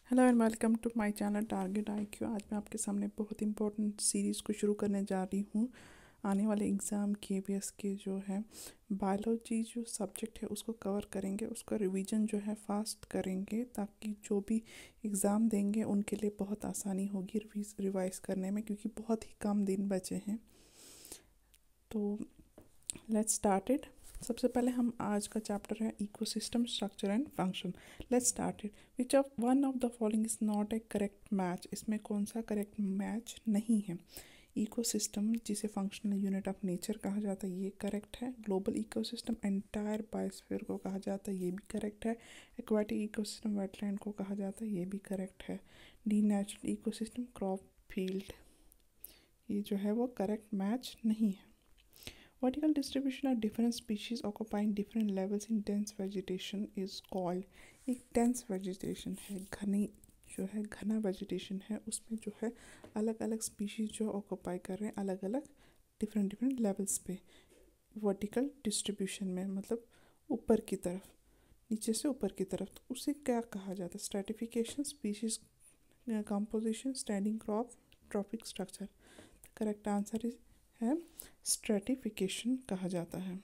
Hello and welcome to my channel target IQ. आज मैं आपके सामने बहुत इंपॉर्टेंट सीरीज़ को शुरू करने जा रही हूँ। आने वाले एग्ज़ाम केवीएस के जो है बायोलॉजी जो सब्जेक्ट है उसको कवर करेंगे, उसका रिवीजन जो है फास्ट करेंगे ताकि जो भी एग्ज़ाम देंगे उनके लिए बहुत आसानी होगी रिवाइज करने में, क्योंकि बहुत ही कम दिन बचे हैं। तो लेट्स स्टार्टेड। सबसे पहले हम आज का चैप्टर है ecosystem structure and function. Let's started. Which of one of the following is not a correct match. इसमें कौन सा करेक्ट मैच नहीं है? इकोसिस्टम, जिसे फंक्शनल यूनिट ऑफ नेचर कहा जाता है, ये करेक्ट है। ग्लोबल इकोसिस्टम एंटायर बायोस्फीयर को कहा जाता है, ये भी करेक्ट है। एक्वाटिक इकोसिस्टम वेटलैंड को कहा जाता है, ये भी करेक्ट है। D natural ecosystem crop field, ये जो है वो करेक्ट मैच नहीं है। Vertical distribution of different species occupying different levels in dense vegetation is called। एक dense vegetation है, घनी जो है घना vegetation है, उसमें जो है अलग अलग species जो ऑक्यूपाई कर रहे हैं अलग अलग डिफरेंट लेवल्स पे। वर्टिकल डिस्ट्रीब्यूशन में मतलब ऊपर की तरफ, नीचे से ऊपर की तरफ, तो उसे क्या कहा जाता है? Stratification, species composition, standing crop, trophic structure. Correct answer है स्ट्रेटिफिकेशन कहा जाता है।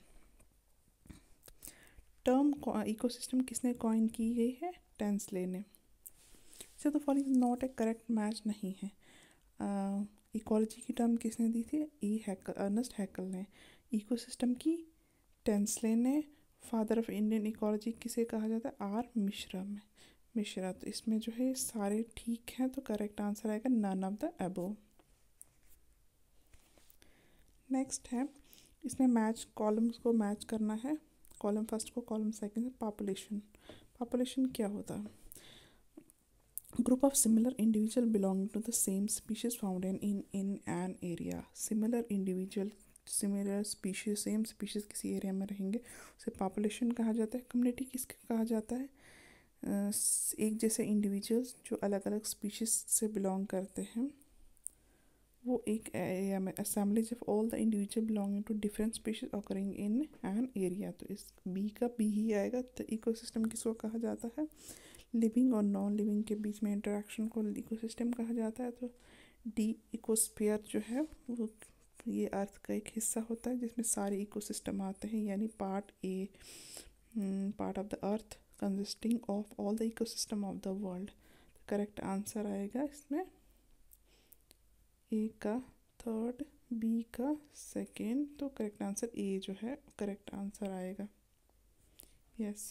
टर्म इकोसिस्टम किसने कॉइन की गई है? टेंसले ने। से तो following not a correct match नहीं है। इकोलॉजी की टर्म किसने दी थी? अर्नेस्ट हैकल ने। इकोसिस्टम की टेंसले ने। फादर ऑफ इंडियन इकोलॉजी किसे कहा जाता है? आर मिश्रा। तो इसमें जो है सारे ठीक हैं, तो करेक्ट आंसर आएगा none of the above. Next है, इसमें मैच कॉलम्स को मैच करना है, कॉलम फर्स्ट को कॉलम सेकंड से। पॉपुलेशन क्या होता है? Group of similar individual belonging to the same species found in an area. Similar species, same species किसी एरिया में रहेंगे, उसे पॉपुलेशन कहा जाता है। कम्युनिटी किसके कहा जाता है? एक जैसे इंडिविजुअल्स जो अलग अलग स्पीशीज से बिलोंग करते हैं, वो एक एरिया में assemblies of all the individual belonging to different species occurring in an area. तो इस बी का बी ही आएगा। तो इकोसिस्टम किसको कहा जाता है? लिविंग और नॉन लिविंग के बीच में इंटरेक्शन को इकोसिस्टम कहा जाता है। तो डी इकोस्फीयर जो है वो ये अर्थ का एक हिस्सा होता है जिसमें सारे इकोसिस्टम आते हैं, यानी part of the earth consisting of all the ecosystem of the world. Correct answer आएगा इसमें ए का थर्ड, बी का सेकेंड। तो करेक्ट आंसर ए जो है करेक्ट आंसर आएगा। Yes.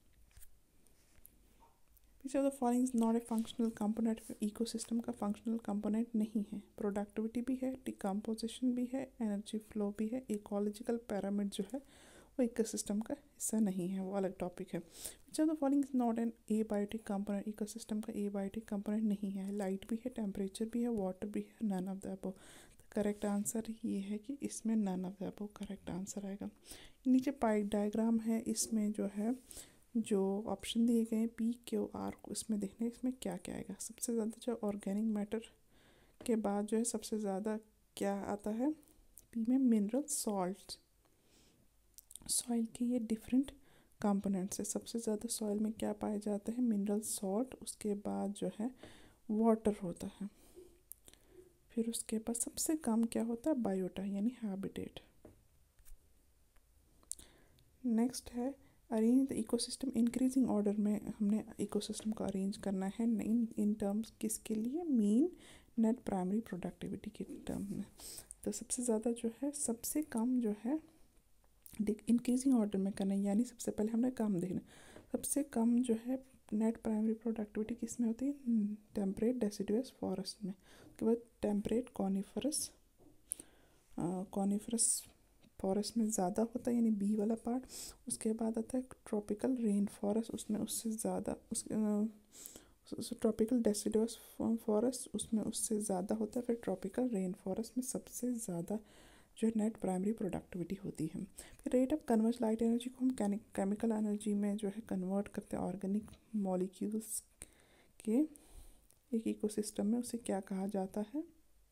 Which of the following is not a functional component? Ecosystem का functional component नहीं है। प्रोडक्टिविटी भी है, डिकम्पोजिशन भी है, एनर्जी फ्लो भी है। इकोलॉजिकल पैरामीटर जो है वो इकोसिस्टम का हिस्सा नहीं है, वो अलग टॉपिक है। Which of the following is not an abiotic component? Ecosystem का एबायोटिक कंपोनेंट नहीं है। लाइट भी है, टेम्परेचर भी है, वाटर भी है, none of the above. Correct answer ये है कि इसमें none of the above correct answer आएगा। नीचे पाई डायग्राम है, इसमें जो है जो ऑप्शन दिए गए हैं पी क्यू आर को इसमें देखने, इसमें क्या क्या आएगा। सबसे ज़्यादा जो ऑर्गेनिक मैटर के बाद जो है सबसे ज़्यादा क्या आता है? पी में मिनरल सॉल्ट। सॉइल के ये डिफरेंट कंपोनेंट्स है। सबसे ज़्यादा सॉइल में क्या पाए जाते हैं? Mineral salt. उसके बाद जो है वाटर होता है। फिर उसके बाद सबसे कम क्या होता है? बायोटा यानी हैबिटेट। नेक्स्ट है arrange the ecosystem increasing order में हमने इकोसिस्टम को अरेंज करना है इन टर्म्स किसके लिए? मीन नेट प्राइमरी प्रोडक्टिविटी के टर्म में। तो सबसे ज़्यादा जो है सबसे कम जो है इंक्रीजिंग ऑर्डर में करना है, यानी सबसे पहले हमने कम देखना। सबसे कम जो है नेट प्राइमरी प्रोडक्टिविटी किस में होती है? टेम्परेट डेसिडुअस फॉरेस्ट में। उसके बाद टेम्परेट कॉनिफरस फॉरेस्ट में ज़्यादा होता है, यानी बी वाला पार्ट। उसके बाद आता है ट्रॉपिकल रेन फॉरेस्ट, उसमें उससे ज़्यादा ट्रॉपिकल डेसिडुअस फॉरेस्ट उसमें उससे ज़्यादा होता है। फिर ट्रॉपिकल रेन फॉरेस्ट में सबसे ज़्यादा जो नेट प्राइमरी प्रोडक्टिविटी होती है। फिर rate of converse light energy को हम केमिकल एनर्जी में जो है कन्वर्ट करते हैं ऑर्गेनिक मॉलिक्यूल्स के एक इकोसिस्टम में, उसे क्या कहा जाता है?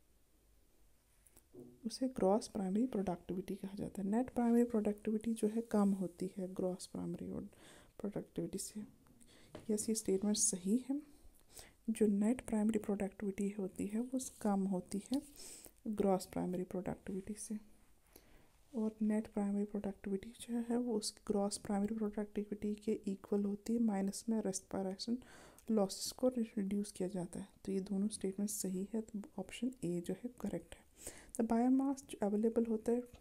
उसे ग्रॉस प्राइमरी प्रोडक्टिविटी कहा जाता है। नेट प्राइमरी प्रोडक्टिविटी जो है कम होती है ग्रॉस प्राइमरी प्रोडक्टिविटी से। यस, ये स्टेटमेंट सही है। जो नेट प्राइमरी प्रोडक्टिविटी होती है वो कम होती है ग्रॉस प्राइमरी प्रोडक्टिविटी से, और नेट प्राइमरी प्रोडक्टिविटी जो है वो उस ग्रॉस प्राइमरी प्रोडक्टिविटी के इक्वल होती है, माइनस में रेस्पिरेशन लॉसेस को रिड्यूस किया जाता है। तो ये दोनों स्टेटमेंट सही है, तो ऑप्शन ए जो है करेक्ट है। तो बायोमास जो अवेलेबल होता है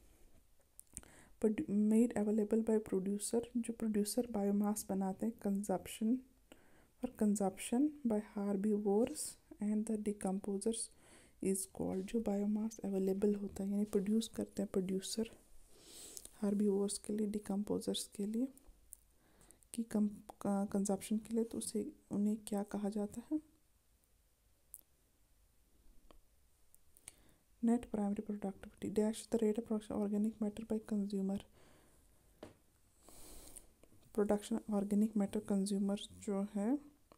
मेड अवेलेबल बाय प्रोड्यूसर, जो प्रोड्यूसर बायोमास बनाते हैं consumption by herbivores and the decomposers is called, जो बायोमास अवेलेबल होता है यानी प्रोड्यूस करते हैं प्रोड्यूसर हार्बीवोर्स के लिए, डिकम्पोजर्स के लिए की कंजप्शन के लिए, तो उसे उन्हें क्या कहा जाता है? Net primary productivity dash the rate of organic matter by consumer, production organic matter consumer जो है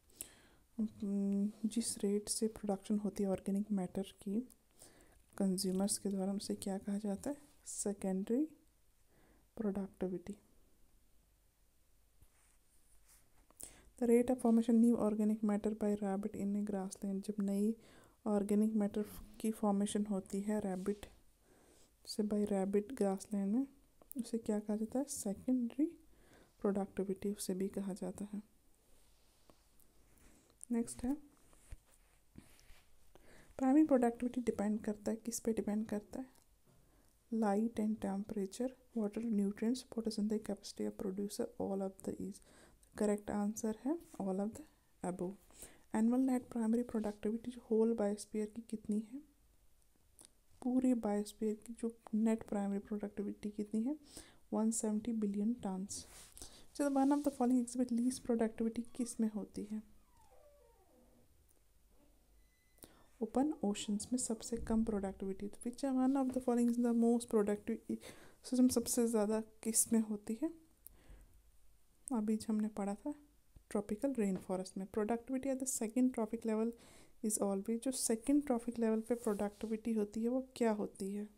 जिस रेट से प्रोडक्शन होती है ऑर्गेनिक मैटर की कंज्यूमर्स के द्वारा, उसे क्या कहा जाता है? Secondary productivity. The rate of formation new organic matter by rabbit in a grassland, जब नई ऑर्गेनिक मैटर की फॉर्मेशन होती है रैबिट से बाय रैबिट ग्रासलैंड में, उसे क्या कहा जाता है? सेकेंडरी प्रोडक्टिविटी उसे भी कहा जाता है। नेक्स्ट है प्राइमरी प्रोडक्टिविटी डिपेंड करता है, किस पे डिपेंड करता है? Light and temperature, water, nutrients, photosynthetic capacity of producer, all of the is. Correct answer है all of the above. Annual net primary productivity जो होल बायोस्फीयर की कितनी है? पूरे बायोस्फीयर की जो नेट प्राइमरी प्रोडक्टिविटी कितनी है? 170 बिलियन टन्स। चलो one of the following exhibit least productivity किस में होती है? ओपन ओशंस में सबसे कम प्रोडक्टिविटी। तो which one of the following is the most productive system, सबसे ज़्यादा किस में होती है? अभी हमने पढ़ा था ट्रॉपिकल रेन फॉरेस्ट में। Productivity at the second trophic level is always, जो सेकेंड ट्रॉपिक लेवल पे प्रोडक्टिविटी होती है वो क्या होती है?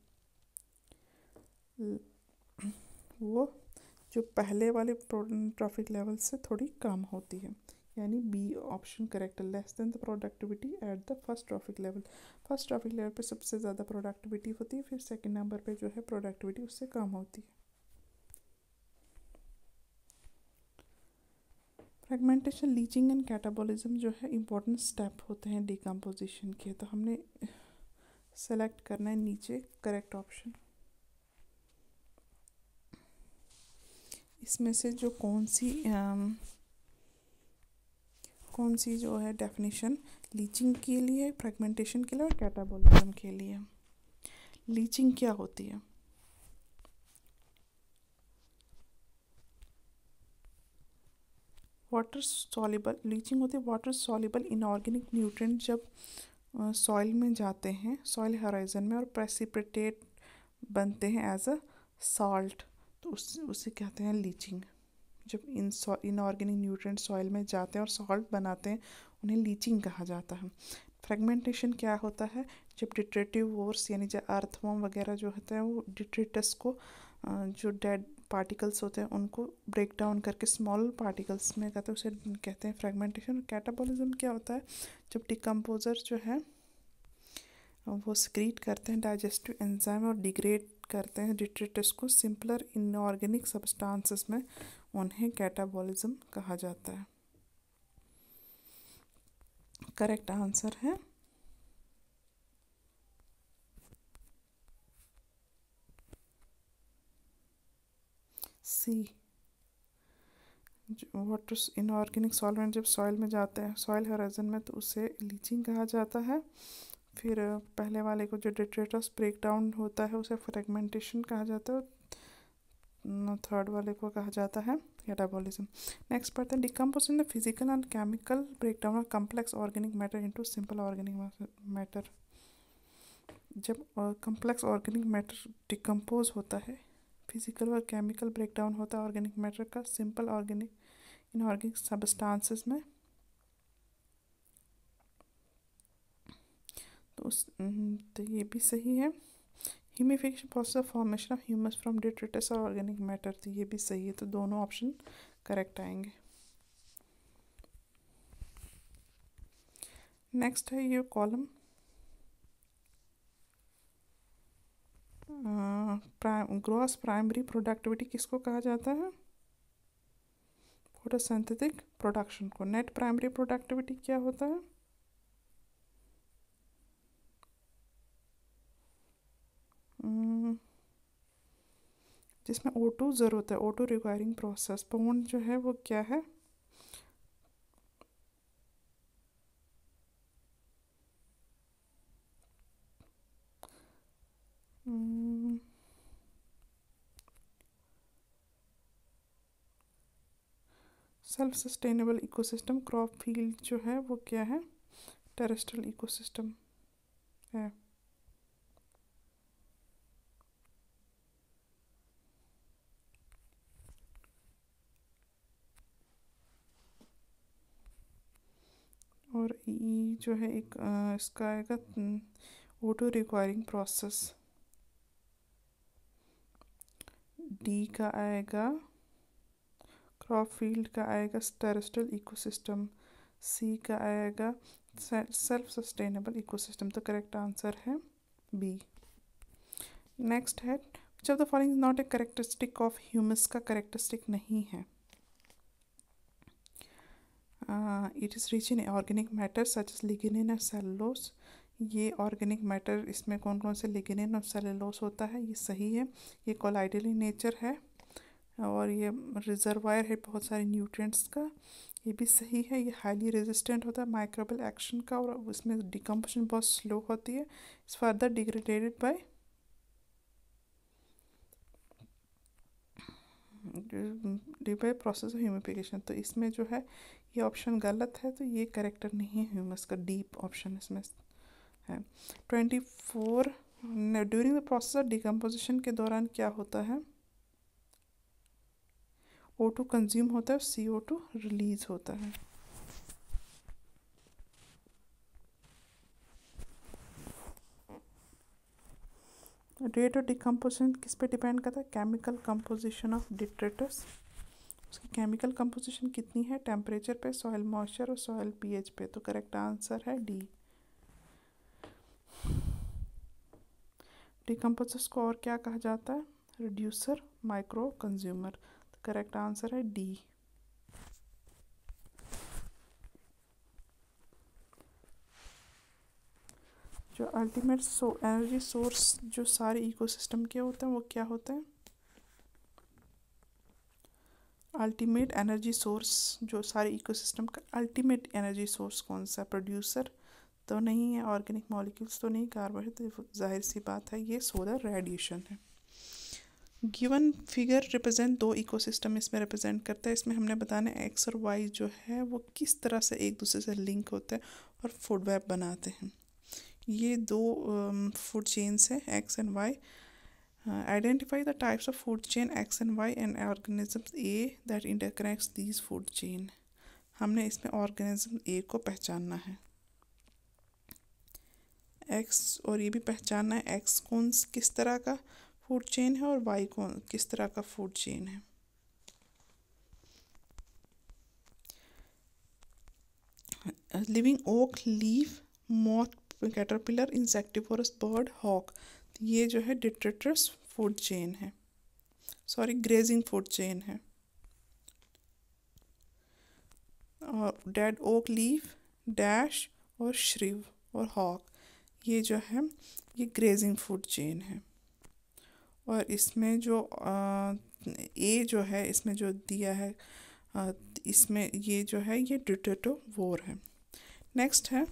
वो जो पहले वाले ट्रॉपिक लेवल से थोड़ी कम होती है, यानी बी ऑप्शन करेक्ट है, less than the productivity at the first trophic level. First trophic level पे सबसे ज़्यादा प्रोडक्टिविटी होती है, फिर सेकेंड नंबर पे जो है प्रोडक्टिविटी उससे कम होती है। फ्रेगमेंटेशन, लीचिंग एंड कैटाबॉलिज्म जो है इंपॉर्टेंट स्टेप होते हैं डिकम्पोजिशन के, तो हमने सेलेक्ट करना है नीचे करेक्ट ऑप्शन। इसमें से जो कौन सी जो है डेफिनेशन लीचिंग के लिए, फ्रेगमेंटेशन के लिए और कैटाबॉलिज्म के लिए? लीचिंग क्या होती है? वाटर सॉल्युबल, लीचिंग होती है वाटर सॉल्युबल इनऑर्गेनिक न्यूट्रिएंट जब सॉइल में जाते हैं, सॉइल होराइजन में, और प्रेसिपिटेट बनते हैं एज अ सॉल्ट, तो उसे कहते हैं लीचिंग। जब इनऑर्गेनिक न्यूट्रिएंट सॉइल में जाते हैं और सॉल्ट बनाते हैं उन्हें लीचिंग कहा जाता है। फ्रेगमेंटेशन क्या होता है? जब डिट्रेटिव वोर्स यानी जो अर्थवॉर्म वगैरह जो होता है वो डिट्रेटस को जो डेड पार्टिकल्स होते हैं उनको ब्रेक डाउन करके स्मॉल पार्टिकल्स में कहते हैं, उसे कहते हैं फ्रेगमेंटेशन। कैटाबॉलिज्म क्या होता है? जब डिकम्पोजर जो है वो सिक्रीट करते हैं डाइजेस्टिव एंजाइम और डिग्रेड करते हैं डिट्रेटस को सिंपलर इनऑर्गेनिक सब्सटेंसेस में, उन्हें कैटाबॉलिज्म कहा जाता है। करेक्ट आंसर है सी। वाटर इनऑर्गेनिक सॉल्वेंट जब सॉइल में जाते हैं, सॉइल होराइजन में, तो उसे लीचिंग कहा जाता है। फिर पहले वाले को जो डिट्रेटस ब्रेक डाउन होता है उसे फ्रेगमेंटेशन कहा जाता है, थर्ड वाले को कहा जाता है कैटाबॉलिज्म। नेक्स्ट पढ़ते हैं decomposition the physical and chemical breakdown of complex organic matter into simple organic matter. जब कम्प्लेक्स ऑर्गेनिक मैटर डिकम्पोज होता है, फिजिकल और केमिकल ब्रेकडाउन होता है ऑर्गेनिक मैटर का सिंपल ऑर्गेनिक इनऑर्गेनिक सब्सटेंसेस में, तो ये भी सही है। Humification process of formation of humus from detritus और ऑर्गेनिक मैटर, तो ये भी सही है, तो दोनों ऑप्शन करेक्ट आएंगे। नेक्स्ट है ये कॉलम ग्रॉस प्राइमरी प्रोडक्टिविटी किसको कहा जाता है? फोटोसिंथेटिक प्रोडक्शन को। नेट प्राइमरी प्रोडक्टिविटी क्या होता है? जिसमें O2 ज़रूरत है, O2 रिक्वायरिंग प्रोसेस। पॉन्ड जो है वो क्या है? Self sustainable ecosystem. Crop field जो है वो क्या है? टेरेस्ट्रियल इकोसिस्टम है। और ई जो है एक इसका आएगा O2 रिक्वायरिंग प्रोसेस। डी का आएगा क्रॉप फील्ड का आएगा टेरेस्ट्रियल इकोसिस्टम। सी का आएगा सेल्फ सस्टेनेबल इकोसिस्टम। तो करेक्ट आंसर है बी। नेक्स्ट है which of the following not a characteristic of humus का करेक्टरिस्टिक नहीं है। It is rich in organic matter such as lignin और सेलुलोज। ये ऑर्गेनिक मैटर इसमें कौन कौन से लिग्निन और सेलुलोज होता है? ये सही है। ये कोलाइडल इन नेचर है और ये रिजर्वायर है बहुत सारे न्यूट्रिएंट्स का। ये भी सही है। ये हाईली रेजिस्टेंट होता है माइक्रोबियल एक्शन का और उसमें डिकम्पोजिशन बहुत स्लो होती है। It's further degraded by process of humification. तो इसमें जो है ये ऑप्शन गलत है, तो ये करेक्टर नहीं है ह्यूमस का। डीप ऑप्शन इसमें है। 24 during the process of decomposition के दौरान क्या होता है? O2 कंज्यूम होता है और CO2 रिलीज होता है। रेट ऑफ डिकम्पोजिशन किस पे डिपेंड करता है? Chemical composition of detritus. उसकी केमिकल कंपोजिशन कितनी है? टेम्परेचर पे, सॉइल मॉइस्चर और सॉइल pH पे। तो करेक्ट आंसर है डी। डिकम्पोजर्स को और क्या कहा जाता है? Reducer, micro consumer. तो करेक्ट आंसर है डी। जो अल्टीमेट एनर्जी सोर्स जो सारे इकोसिस्टम के होते हैं वो क्या होते हैं? अल्टीमेट एनर्जी सोर्स जो सारे इकोसिस्टम का अल्टीमेट एनर्जी सोर्स कौन सा? प्रोड्यूसर तो नहीं है, ऑर्गेनिक मॉलिक्यूल्स तो नहीं, कार्बन है, तो जाहिर सी बात है ये सोलर रेडिएशन है। गिवन फिगर रिप्रेजेंट दो इकोसिस्टम इसमें रिप्रेजेंट करता है। इसमें हमने बताना है एक्स और वाई जो है वो किस तरह से एक दूसरे से लिंक होते हैं और फूड वेब बनाते हैं। ये दो फूड चेन्स हैं X and Y. Identify the types of food chain X and Y and organisms A that interconnects these food chain. हमने इसमें ऑर्गेनिज्म ए को पहचानना है, एक्स, और ये भी पहचानना है एक्स कौन किस तरह का फूड चेन है और वाई कौन किस तरह का फूड चेन है। Living oak, leaf, moth, caterpillar, insectivorous bird, hawk. ये जो है डिट्रेटस फूड चेन है, सॉरी ग्रेजिंग फूड चेन है। और डेड ओक, लीफ, डैश और श्रिव और हॉक, ये जो है ये ग्रेजिंग फूड चेन है। और इसमें जो ए जो है इसमें जो दिया है इसमें ये जो है ये डिट्रेटोवोर है। नेक्स्ट है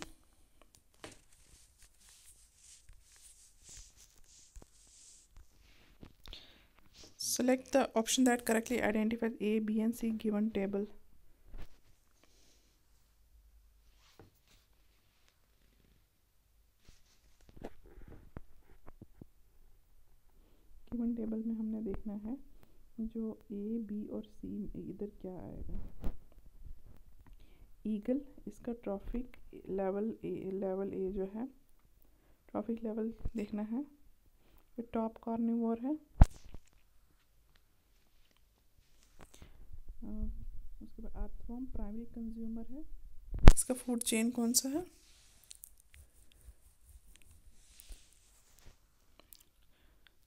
select the option that correctly identifies A, B and C given table. Given table में हमने देखना है जो A, B और C इधर क्या आएगा। ईगल, इसका ट्रॉफिक लेवल ए जो है ट्रॉफिक लेवल देखना है। फिर टॉप कार्निवोर है, उसके बाद अर्थवर्म प्राइमरी कंज्यूमर है। इसका फूड चेन कौन सा है?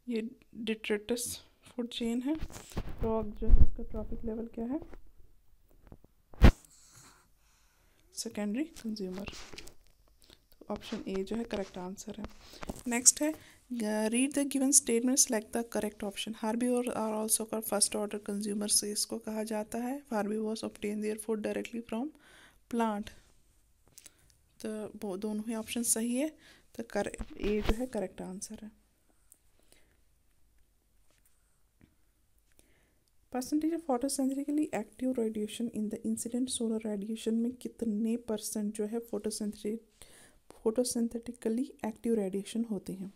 ये डिट्रेटस फूड चेन है। फ्रॉग जो है इसका ट्रॉफिक लेवल क्या है? Secondary consumer. तो ऑप्शन ए जो है करेक्ट आंसर है। नेक्स्ट है read the given statement, select the correct option. Herbivore are also called first order consumer से इसको कहा जाता है। Herbivores obtain their food directly from plant. तो वो दोनों ही ऑप्शन सही है, तो ए जो है करेक्ट आंसर है। Percentage of photosynthetically active radiation in the incident solar radiation में कितने परसेंट जो है फोटोसिंथेटिकली एक्टिव रेडिएशन होते हैं?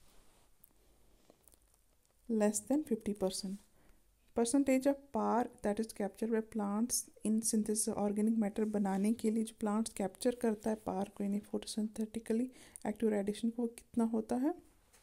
Less than 50%। Percentage of PAR that is captured by plants in synthesis organic matter बनाने के लिए जो प्लांट्स कैप्चर करता है पार को यानी फोटोसिंथेटिकली एक्टिव रेडिएशन को, कितना होता है?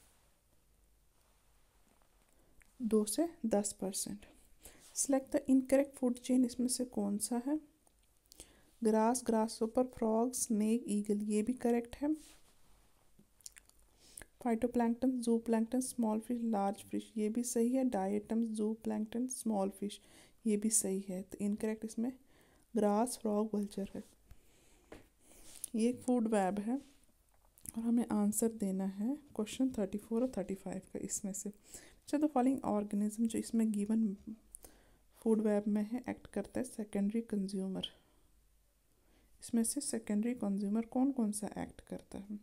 2 से 10%। Select the incorrect food chain, इसमें से कौन सा है? Grass, grasshopper, frog, snake, eagle, ये भी करेक्ट है। Phytoplankton, zooplankton, small fish, large fish, ये भी सही है। डायटम, जू प्लैंक्टन, स्मॉल फिश, ये भी सही है। तो इनकरेक्ट इसमें ग्रास, फ्रॉग, वल्चर है। ये एक फूड वेब है और हमें आंसर देना है क्वेश्चन 34 और 35 का इसमें से। अच्छा, तो फॉलोइंग ऑर्गेनिज्म जो इसमें गिवन फूड वेब में है एक्ट करता है सेकेंडरी कंज्यूमर। इसमें से सेकेंडरी कंज्यूमर कौन कौन सा एक्ट करता है?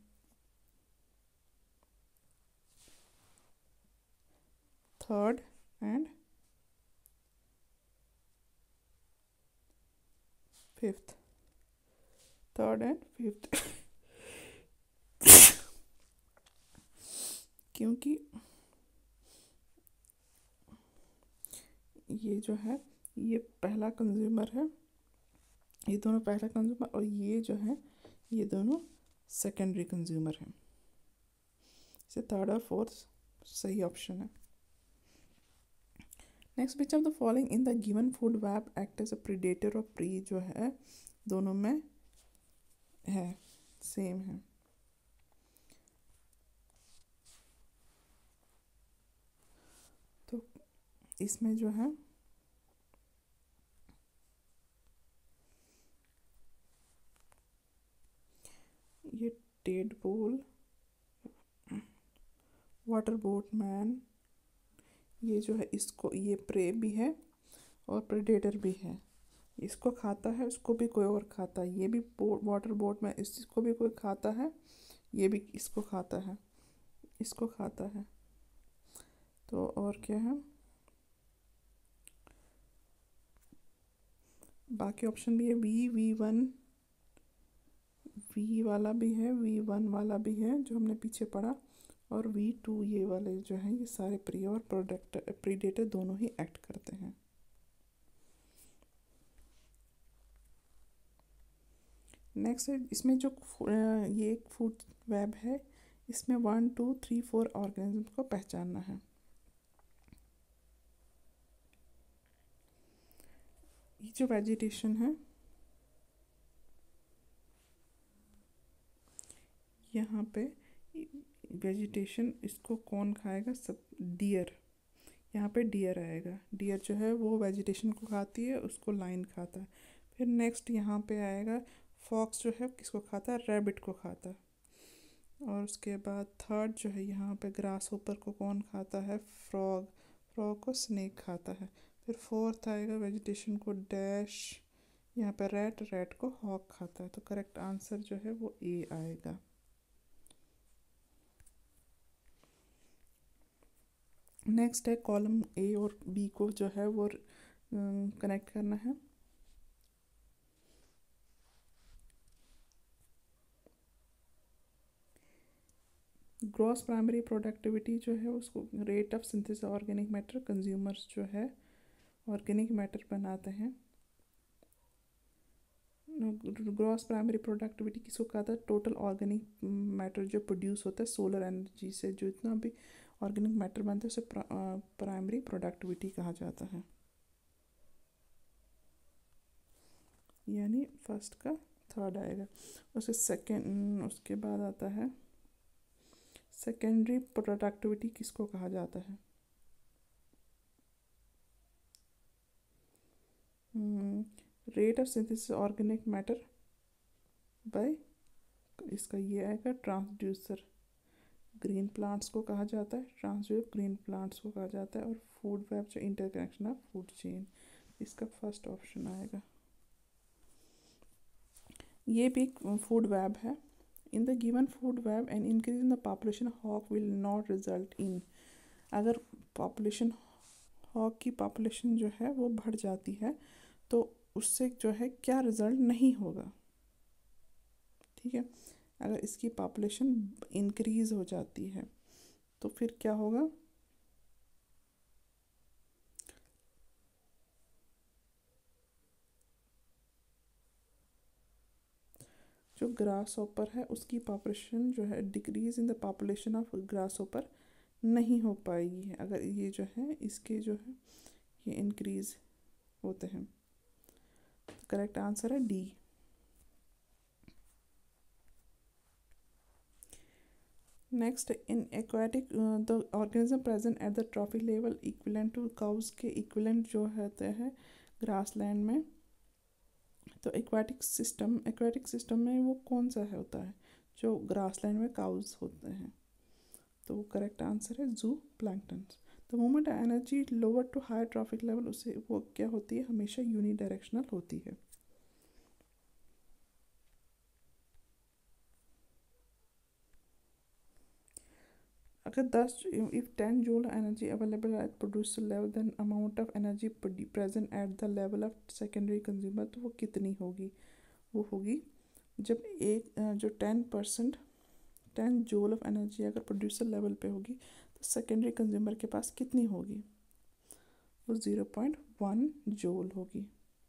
Third and fifth. Third and fifth क्योंकि ये जो है ये पहला कंज्यूमर है, ये दोनों पहला कंज्यूमर, और ये जो है ये दोनों सेकेंडरी कंज्यूमर हैं। इसे थर्ड और फोर्थ सही ऑप्शन है। Next, which of the following in the given food web act as a predator और प्री, जो है दोनों में है, सेम है। तो इसमें जो है ये टेडपोल, वाटर बोटमैन, ये जो है इसको ये प्रे भी है और प्रेडेटर भी है। इसको खाता है, उसको भी कोई और खाता है। ये भी वाटर बोटमैन, इसको भी कोई खाता है, ये भी इसको खाता है, इसको खाता है। तो और क्या है? बाकी ऑप्शन भी है, V1 वी वाला भी है, V1 वाला भी है जो हमने पीछे पढ़ा, और V2 ये वाले जो हैं ये सारे प्री और प्रीडेटर दोनों ही एक्ट करते हैं। नेक्स्ट है इसमें जो ये एक फूड वेब है, इसमें 1 2 3 4 ऑर्गेनिज्म को पहचानना है। ये जो वेजिटेशन है, यहाँ पे वेजिटेशन इसको कौन खाएगा? सब डियर, यहाँ पे डियर आएगा। डियर जो है वो वेजिटेशन को खाती है, उसको लाइन खाता है। फिर नेक्स्ट यहाँ पे आएगा फॉक्स, जो है किसको खाता है? रैबिट को खाता है। और उसके बाद थर्ड जो है यहाँ पे ग्रास होपर को कौन खाता है? फ्रॉग, फ्रॉग को स्नेक खाता है। फिर फोर्थ आएगा वेजिटेशन को डैश, यहाँ पे रैट, रैट को हॉक खाता है। तो करेक्ट आंसर जो है वो ए आएगा। नेक्स्ट है कॉलम ए और बी को जो है वो कनेक्ट करना है। ग्रॉस प्राइमरी प्रोडक्टिविटी जो है उसको rate of synthesis organic matter, consumers जो है ऑर्गेनिक मैटर बनाते हैं। ग्रॉस प्राइमरी प्रोडक्टिविटी किसको कहता है? टोटल ऑर्गेनिक मैटर जो प्रोड्यूस होता है सोलर एनर्जी से, जो इतना भी ऑर्गेनिक मैटर बनता है उसे प्राइमरी प्रोडक्टिविटी कहा जाता है। यानी फर्स्ट का थर्ड आएगा। उसके सेकेंड, उसके बाद आता है सेकेंडरी प्रोडक्टिविटी किसको कहा जाता है? Rate of synthesis organic matter by, इसका ये आएगा ट्रांसड्यूसर। ग्रीन प्लांट्स को कहा जाता है, ट्रांसड्यूसर ग्रीन प्लांट्स को कहा जाता है। और फूड वेब जो इंटरकनेक्शन ऑफ फूड चेन, इसका फर्स्ट ऑप्शन आएगा। ये भी फूड वेब है। In the given food web an increase in the population hawk will not result in, अगर पॉपुलेशन हॉक की पॉपुलेशन जो है वो बढ़ जाती है तो उससे जो है क्या रिजल्ट नहीं होगा, ठीक है। अगर इसकी पॉपुलेशन इंक्रीज हो जाती है तो फिर क्या होगा? जो ग्रास हॉपर है उसकी पॉपुलेशन जो है decrease in the population of grasshopper नहीं हो पाएगी है, अगर ये जो है इसके जो है ये इंक्रीज होते हैं। तो करेक्ट आंसर है D. Next, in aquatic the organism present at the trophic level equivalent to cows के इक्विवेलेंट जो होते हैं ग्रासलैंड में। तो एक्वाटिक सिस्टम में वो कौन सा है होता है जो ग्रासलैंड में काउज होते हैं? तो करेक्ट आंसर है zooplankton. The moment energy lower to higher trophic level, उससे वो क्या होती है? हमेशा यूनिडायरेक्शनल होती है। अगर 10 if 10 joule energy available at producer level then amount of energy present at the level of secondary consumer, तो वो कितनी होगी? वो होगी जब एक जो 10 जूल ऑफ एनर्जी अगर प्रोड्यूसर लेवल पे होगी तो सेकेंडरी कंज्यूमर के पास कितनी होगी? वो 0.1 जूल होगी,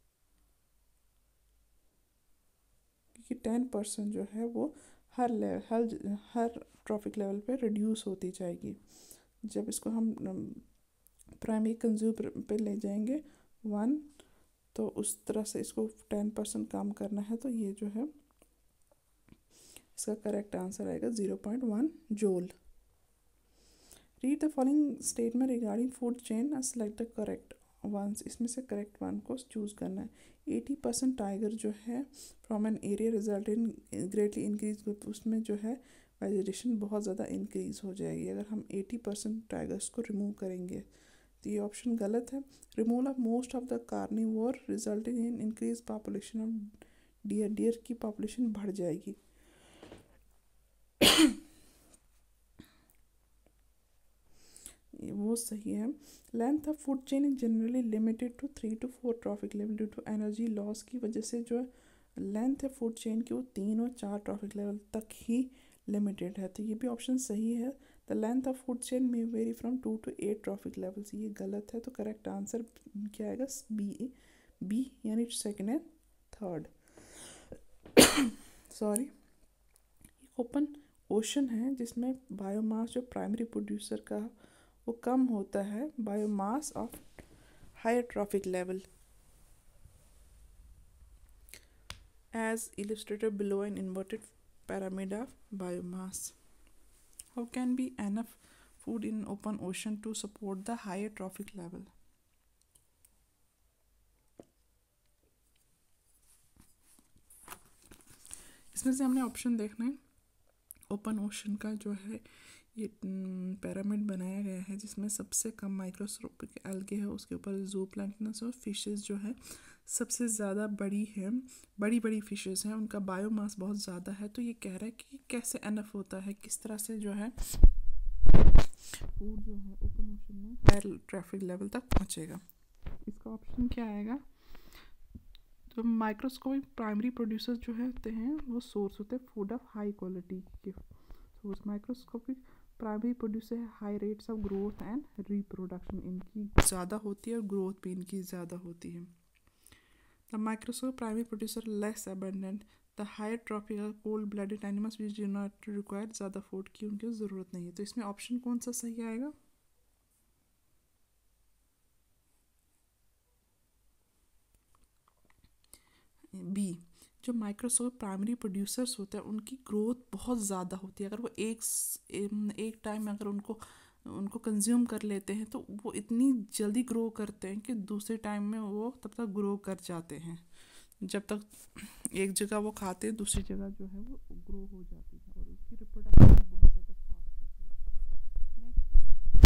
क्योंकि 10% जो है वो हर ट्रॉफिक लेवल पे रिड्यूस होती जाएगी। जब इसको हम प्राइमरी कंज्यूमर पे ले जाएंगे 1, तो उस तरह से इसको 10% कम करना है, तो ये जो है इसका करेक्ट आंसर आएगा 0.1 joule. Read the following statement regarding food chain and select the correct ones, इसमें से करेक्ट वन को चूज़ करना है। 80% टाइगर जो है from an area result in greatly increase, उसमें जो है वेजिटेशन बहुत ज़्यादा इंक्रीज हो जाएगी अगर हम 80% टाइगर्स को रिमूव करेंगे। तो ये ऑप्शन गलत है। Removal of most of the carnivore resulting in increase population of deer की पॉपुलेशन बढ़ जाएगी। वो सही है। Length of food chain is generally limited to 3 to 4 trophic level due to energy loss की वजह से जो है लेंथ है फूड चेन की वो 3 और 4 ट्रॉफिक लेवल तक ही लिमिटेड है। तो ये भी ऑप्शन सही है। The length of food chain may vary from 2 to 8 trophic levels, ये गलत है। तो करेक्ट आंसर क्या आएगा? बी यानी second and third. Sorry, open ocean है जिसमें बायोमास जो प्राइमरी प्रोड्यूसर का वो कम होता है biomass of higher trophic level as illustrated below an inverted pyramid of biomass. How can be enough food in open ocean to support the higher trophic level? इसमें से हमने ऑप्शन देखना है। ओपन ओशन का जो है ये पिरामिड बनाया गया है जिसमें सबसे कम माइक्रोस्कोपिक एल्गे है, उसके ऊपर जू प्लैंक्टन्स और फिशेस जो है सबसे ज़्यादा बड़ी है, बड़ी फिशेस हैं, उनका बायोमास बहुत ज़्यादा है। तो ये कह रहा है कि कैसे एनफ होता है, किस तरह से जो है फूड जो है ओपन ओशन में हायर ट्रैफिक लेवल तक पहुँचेगा। इसका ऑप्शन क्या आएगा? तो माइक्रोस्कोपिक प्राइमरी प्रोड्यूसर्स जो होते हैं वो सोर्स होते हैं फूड ऑफ हाई क्वालिटी के सोर्स। माइक्रोस्कोपिक प्राइमरी प्रोड्यूसर है high rates of growth and reproduction, इनकी ज़्यादा होती है और ग्रोथ भी इनकी ज़्यादा होती है। The microscopic primary producer less abundant, the higher tropical cold blooded animals which do not require ज़्यादा फूड की उनकी ज़रूरत नहीं है। तो इसमें ऑप्शन कौन सा सही आएगा? बी, जो माइक्रोसॉफ्ट प्राइमरी प्रोड्यूसर्स होते हैं उनकी ग्रोथ बहुत ज़्यादा होती है। अगर वो एक टाइम में अगर उनको कंज्यूम कर लेते हैं तो वो इतनी जल्दी ग्रो करते हैं कि दूसरे टाइम में वो तब तक ग्रो कर जाते हैं। जब तक एक जगह वो खाते हैं दूसरी जगह जो है वो ग्रो हो जाती है और उसकी रिप्रोडक्शन बहुत ज़्यादा फास्ट होती है। Next,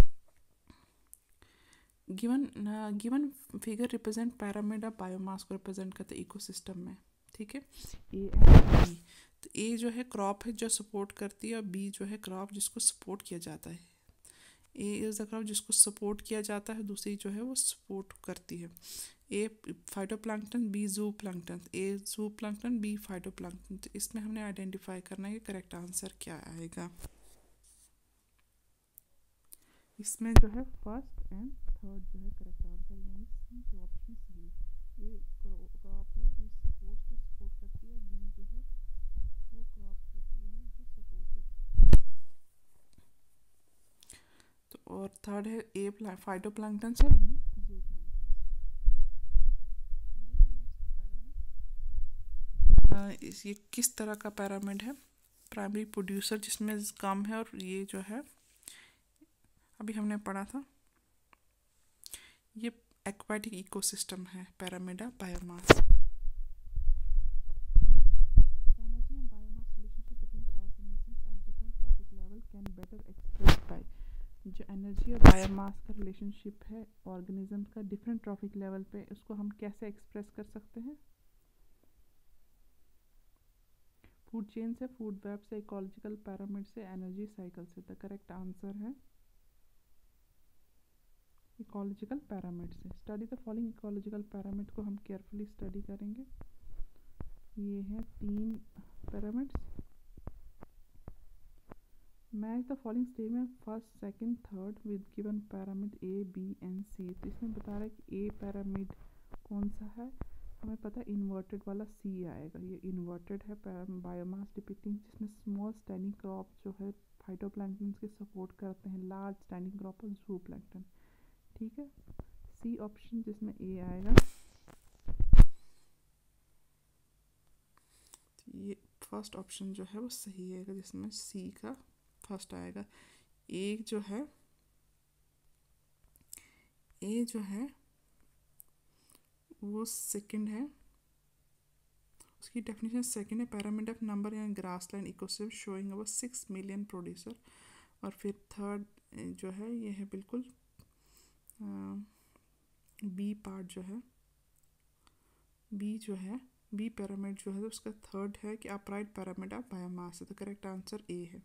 given figure represent pyramid of biomass को रिप्रेजेंट करते हैं इकोसिस्टम में। ठीक है, ए एंड बी। तो ए जो है क्रॉप है जो सपोर्ट करती है और बी जो है क्रॉप जिसको सपोर्ट किया जाता है। ए इज़ द क्रॉप जिसको सपोर्ट किया जाता है, दूसरी जो है वो सपोर्ट करती है। A phytoplankton, B zooplankton. A zooplankton, B phytoplankton. तो इसमें हमने आइडेंटिफाई करना है कि करेक्ट आंसर क्या आएगा। इसमें जो है फर्स्ट एंड थर्ड जो है करेक्ट आंसर, यानी सी जो ऑप्शन सी। ए क्रॉप है जो सपोर्ट करती है, बी जो है वो क्रॉप होती है जो सपोर्टेड। तो और थर्ड है ए फाइटोप्लैंक्टन से, बी जूप्लैंक्टन। ये किस तरह का पैरामिड है? प्राइमरी प्रोड्यूसर जिसमें कम है, और ये जो है अभी हमने पढ़ा था ये एक्वाटिक इकोसिस्टम है, pyramid biomass. Energy and biomass relationship between the organisms at different tropic level can better express by. जो एनर्जी और बायोमास का रिलेशनशिप है ऑर्गेनिजम्स का डिफरेंट ट्रॉपिक लेवल पे, उसको हम कैसे एक्सप्रेस कर सकते हैं? फूड चेन से, फूड वेब से, इकोलॉजिकल पैरामिड से, एनर्जी साइकिल से। द करेक्ट आंसर है इकोलॉजिकल पैरामिड से। Study the following ecological pyramid को हम केयरफुली स्टडी करेंगे। ये हैं 3 pyramids. Match the following statement first, second, third with given pyramid A, B and C. तो इसमें बता रहा है कि ए पैरामिड कौन सा है, हमें पता है इन्वर्टेड वाला सी आएगा। ये इन्वर्टेड है बायोमास डिपिक्टिंग, जिसमें स्मॉल स्टैंडिंग क्रॉप जो है फाइटोप्लैंक्टन के सपोर्ट करते हैं, लार्ज स्टैंडिंग क्रॉप और जूप्लैंक्टन। ठीक है, सी ऑप्शन जिसमें ए आएगा। ये फर्स्ट ऑप्शन जो है वो सही आएगा, जिसमें सी का फर्स्ट आएगा। ए जो है वो सेकंड है, उसकी डेफिनेशन सेकंड है। Pyramid of number in grassland ecosystem showing over 6 million producer. और फिर थर्ड जो है ये है बिल्कुल बी पार्ट जो है, बी पैरामिड जो है उसका थर्ड है कि अपराइट पैरामिड ऑफ बायोमास। तो करेक्ट आंसर ए है।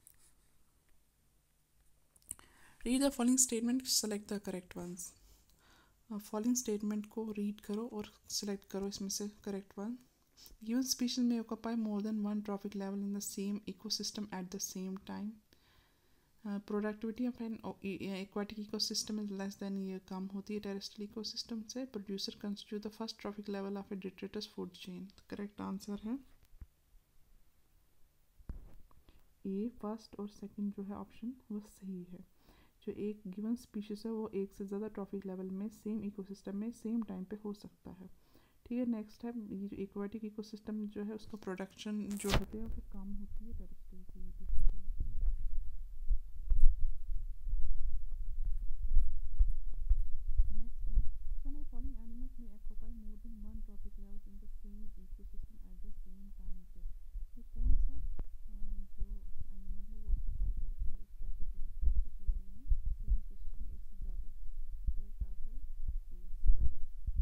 Read the following statement, select the correct ones. Following statement को रीड करो और सिलेक्ट करो इसमें से करेक्ट वन। गिवन स्पीशीज में occupy more than one tropic level in the same ecosystem at the same time. Productivity of an aquatic ecosystem is less than, ये कम होती है टेरेस्ट्रियल इकोसिस्टम से। Producer constitute the first trophic level of a detritus food chain. Correct answer है A, first और second जो है option वो सही है। जो एक गिवन स्पीशीज है वो एक से ज़्यादा ट्रॉपिक लेवल में सेम इकोसिस्टम में सेम टाइम पे हो सकता है। ठीक है, नेक्स्ट है ये जो एक्वाटिक इकोसिस्टम जो है उसका प्रोडक्शन जो होती है वो कम होती है टेरेस्ट्रियल से। नेक्स्ट है वन ऑफ फॉलोइंग एनिमल्स में occupy more than one tropic levels in the same ecosystem at the same time पे। ये कौन सा जो एनिमल है वो ऑक्यूपाई करते हैं इस ट्रॉपिक लेवल में सेम इकोसिस्टम एक से ज़्यादा। करेक्ट आंसर है sparrow.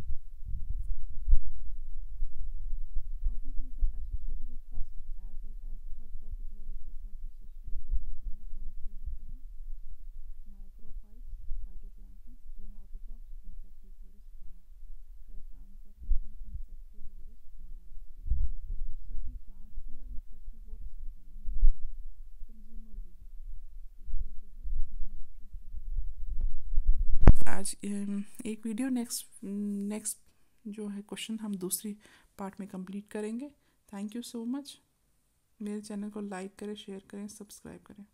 Organisms are associated with first as well as third tropic levels के साथ associated होते हैं, कौन से होते हैं? Microphytes, phytoplankton, chemoautotrophs, insectivorous plants. Correct answer है बी, इंसेक्टिवोरस प्लांट्स। एक तो ये प्रोड्यूसर भी प्लांट्स की और इंसेक्टिवोरस भी है, यानी ये कंज्यूमर भी है। तो ये जो है बी ऑप्शन सही है। आज एक वीडियो नेक्स्ट जो है क्वेश्चन हम दूसरी पार्ट में कंप्लीट करेंगे। Thank you so much. मेरे चैनल को लाइक करें, शेयर करें, सब्सक्राइब करें।